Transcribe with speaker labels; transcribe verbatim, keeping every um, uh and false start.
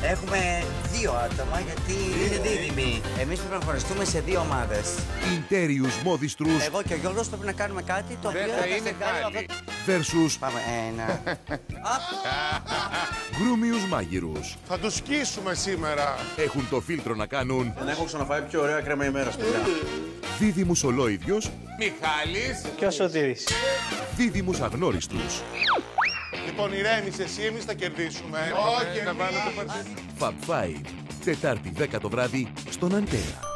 Speaker 1: Έχουμε δύο άτομα γιατί είναι δίδυμοι. Εμείς πρέπει να χωριστούμε σε δύο ομάδες.
Speaker 2: Ιντέριους μόδιστρους.
Speaker 1: Εγώ και ο Γιώργος πρέπει να κάνουμε κάτι το οποίο
Speaker 3: Δεν θα είναι πάλι.
Speaker 2: Versus
Speaker 1: Πάμε, ένα.
Speaker 2: γκρούμιους μάγειρους.
Speaker 3: Θα τους σκίσουμε σήμερα.
Speaker 2: Έχουν το φίλτρο να κάνουν
Speaker 4: Δεν έχω ξαναφάει πιο ωραία κρέμα ημέρας, παιδιά.
Speaker 2: δίδυμους ολόιδιος,
Speaker 3: Μιχάλης.
Speaker 5: Και ο Σωτήρης.
Speaker 2: δίδυμους αγνώριστους.
Speaker 3: Λοιπόν, ηρέμησε εσύ, εμείς θα κερδίσουμε. Όχι, εμείς.
Speaker 2: Fab Five. Τετάρτη δέκα το βράδυ στον Αντένα.